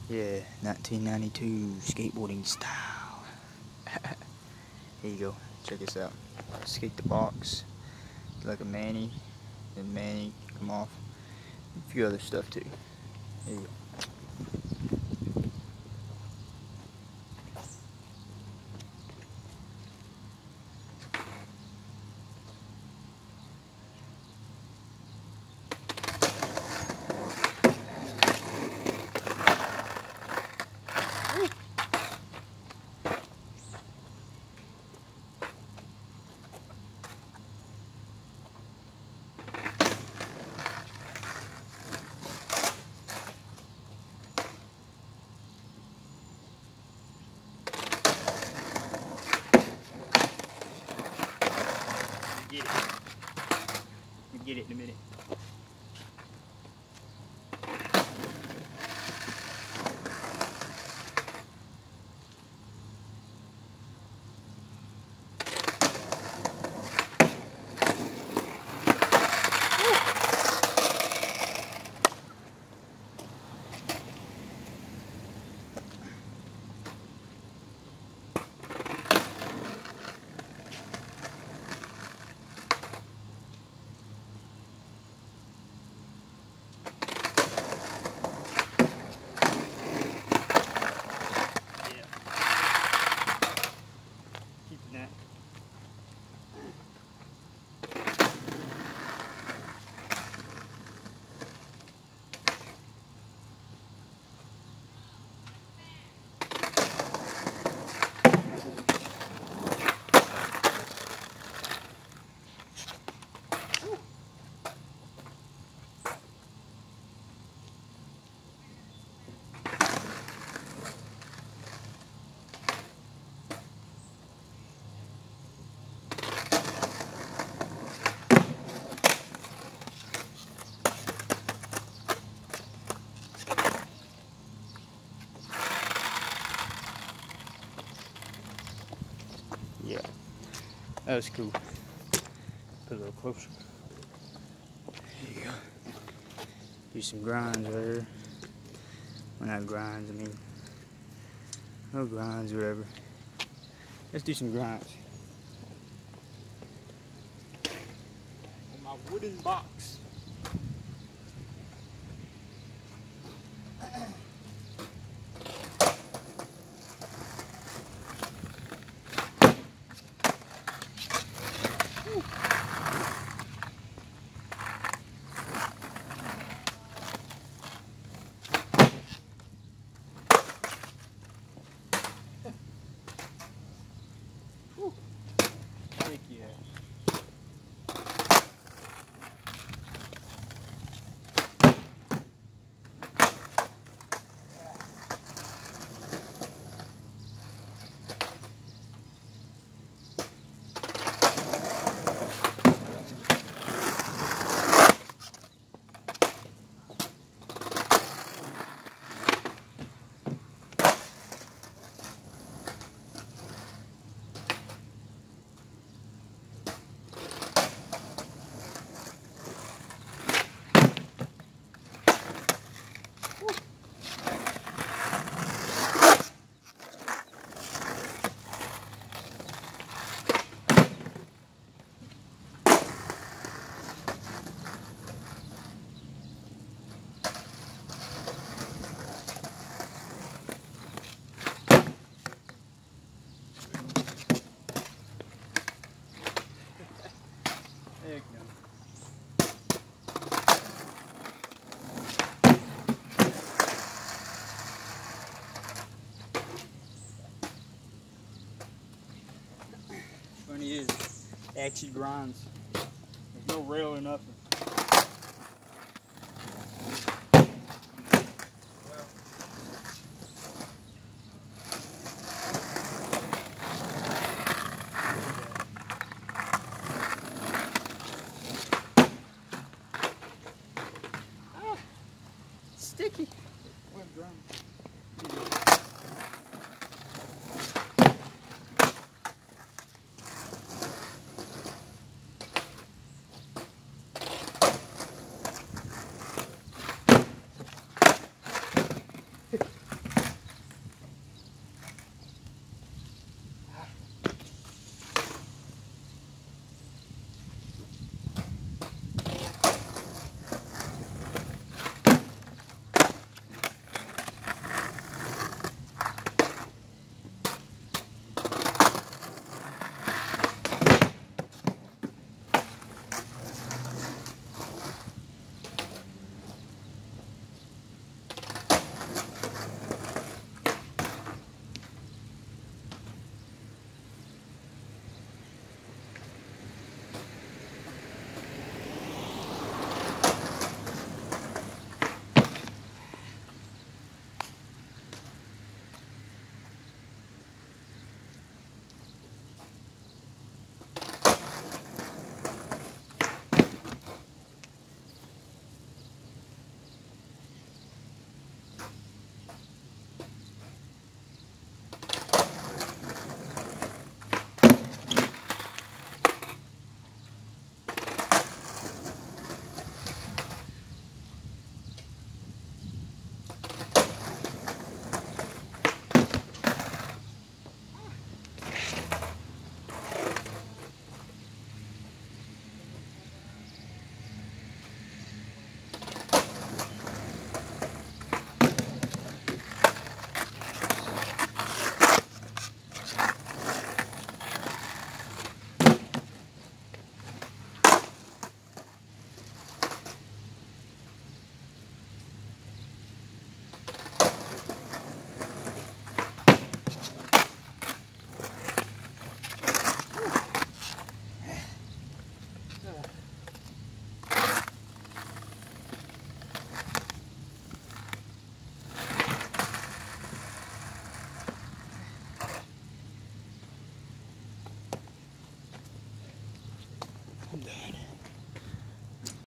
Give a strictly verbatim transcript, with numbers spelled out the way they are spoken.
Yeah, nineteen ninety-two skateboarding style. Here you go. Check this out. Skate the box like a Manny, and Manny come off. A few other stuff too. Here you go. Get it. We'll get it in a minute. Yeah, that was cool. Put a little closer. There you go. Do some grinds right here. Well, not grinds, I mean, no grinds, whatever. Let's do some grinds. On my wooden box. Funny is, it actually grinds. There's no rail or nothing. Ah, sticky. What a drum. I'm done.